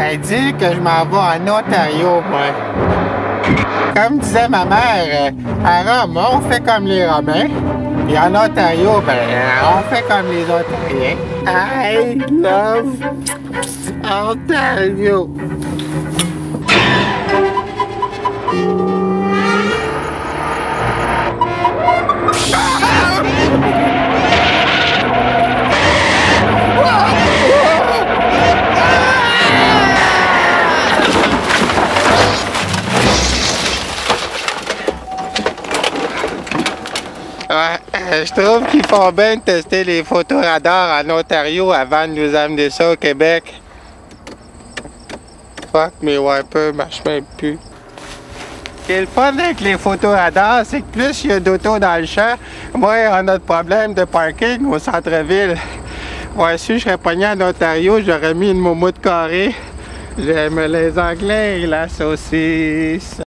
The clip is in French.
Elle dit que je m'en vais en Ontario, moi. Comme disait ma mère, à Rome, on fait comme les Romains. Et en Ontario, ben, on fait comme les Ontariens. I love Ontario. Je trouve qu'ils font bien de tester les photos radars en Ontario avant de nous amener ça au Québec. Fuck, mes wipers marchent même plus. Ce qui est le fun avec les photos radars, c'est que plus il y a d'autos dans le champ, moins on a de problème de parking au centre-ville. Ouais, si je serais pogné en Ontario, j'aurais mis une moumoute carrée. J'aime les Anglais et la saucisse.